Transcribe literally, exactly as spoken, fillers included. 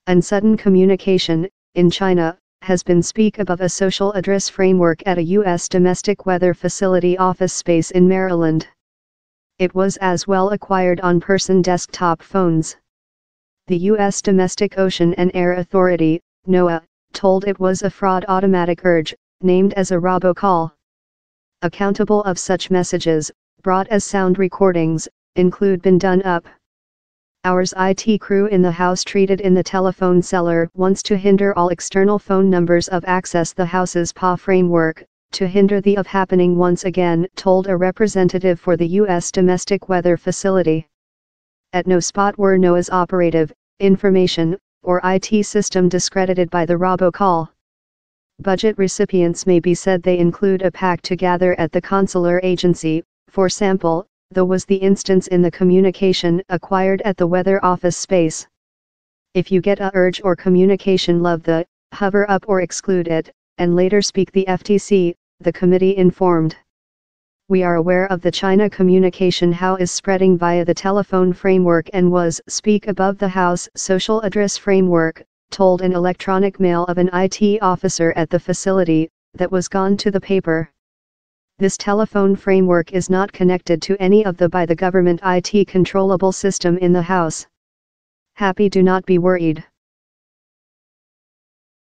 and sudden communication, in China, has been speak above a social address framework at a U S domestic weather facility office space in Maryland. It was as well acquired on person desktop phones. The U S Domestic Ocean and Air Authority, NOAA, told it was a fraud automatic urge, named as a robocall. Accountable of such messages, brought as sound recordings, include been done up. Ours I T crew in the house treated in the telephone seller wants to hinder all external phone numbers of access the house's P A framework, to hinder the of happening once again, told a representative for the U S Domestic Weather Facility. At no spot were NOAA's operative, information, or I T system discredited by the robocall. Budget recipients may be said they include a pack to gather at the consular agency, for sample, though was the instance in the communication acquired at the weather office space. If you get a urge or communication love the, hover up or exclude it, and later speak the F T C, the committee informed. We are aware of the China communication how is spreading via the telephone framework and was speak above the house social address framework, told an electronic mail of an I T officer at the facility, that was gone to the paper. This telephone framework is not connected to any of the by the government I T controllable system in the house. Happy do not be worried.